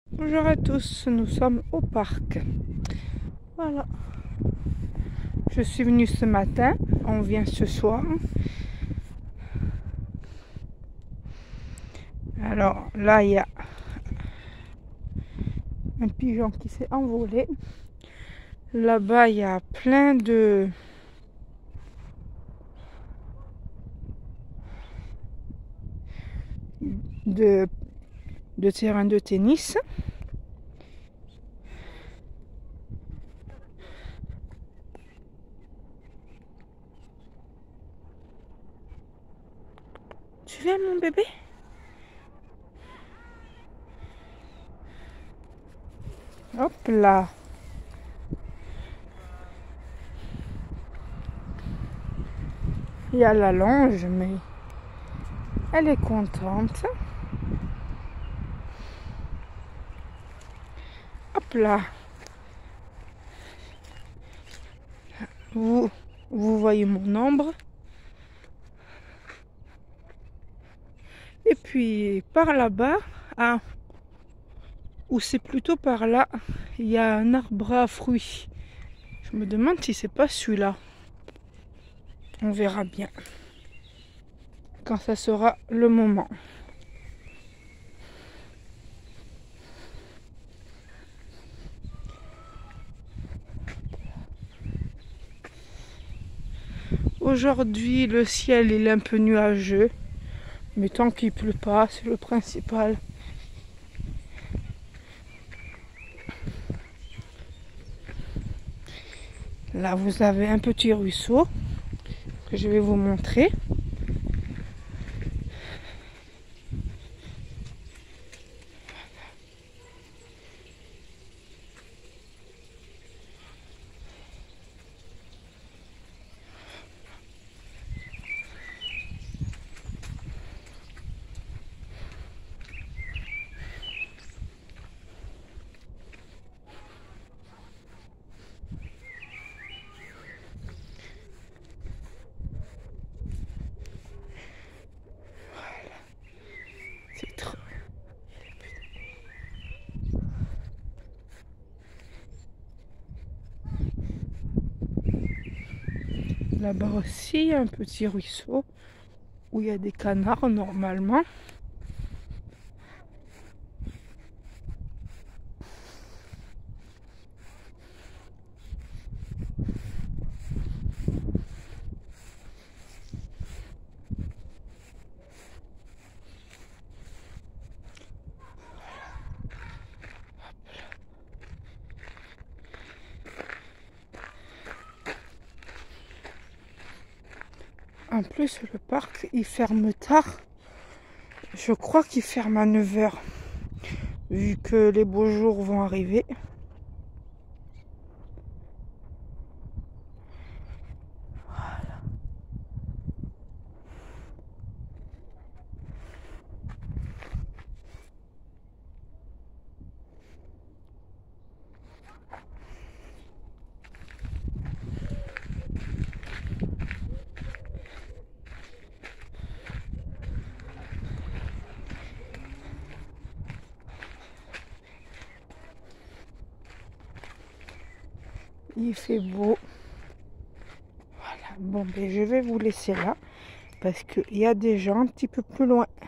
Bonjour à tous, nous sommes au parc. Voilà, je suis venue ce matin, on vient ce soir. Alors là, il y a un pigeon qui s'est envolé. Là-bas, il y a plein de, de terrains de tennis. Tu viens, mon bébé? Hop là. Il y a la longe, mais elle est contente. Hop là. Vous voyez mon ombre. Et puis par là-bas, ou c'est plutôt par là, il y a un arbre à fruits. Je me demande si c'est pas celui-là. On verra bien quand ça sera le moment. Aujourd'hui, le ciel il est un peu nuageux, mais tant qu'il pleut pas, c'est le principal. Là, vous avez un petit ruisseau que je vais vous montrer. C'est trop. Là-bas aussi, il y a un petit ruisseau où il y a des canards normalement. En plus, le parc, il ferme tard. Je crois qu'il ferme à 9 h, vu que les beaux jours vont arriver. Il fait beau. Voilà. Bon, ben, je vais vous laisser là parce qu'il y a des gens un petit peu plus loin.